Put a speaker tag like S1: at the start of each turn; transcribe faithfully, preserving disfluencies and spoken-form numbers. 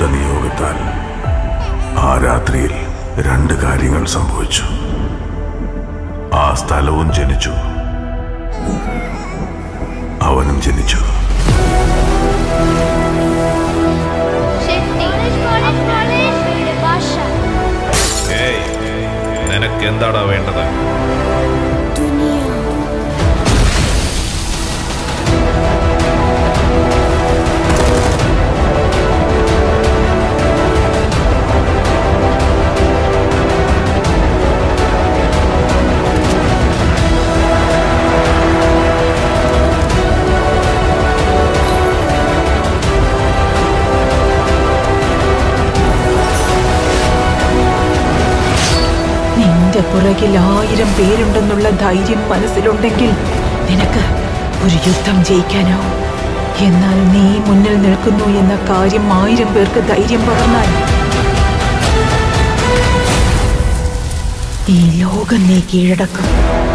S1: ശക്തിയുടെ നിയോഗത്താൽ ആ രാത്രിയിൽ രണ്ട് കാര്യങ്ങൾ സംഭവിച്ചു. ആ സ്ഥലവും ജനിച്ചു, അവനും ജനിച്ചു.
S2: നിനക്ക് എന്താടാ വേണ്ടത്?
S3: നിന്റെ പുറകിൽ ആയിരം പേരുണ്ടെന്നുള്ള ധൈര്യം മനസ്സിലുണ്ടെങ്കിൽ നിനക്ക് ഒരു യുദ്ധം ജയിക്കാനാവും. എന്നാൽ നീ മുന്നിൽ നിൽക്കുന്നു എന്ന കാര്യം ആയിരം പേർക്ക് ധൈര്യം പകർന്നാൽ ഈ ലോകം നീ കീഴടക്കും.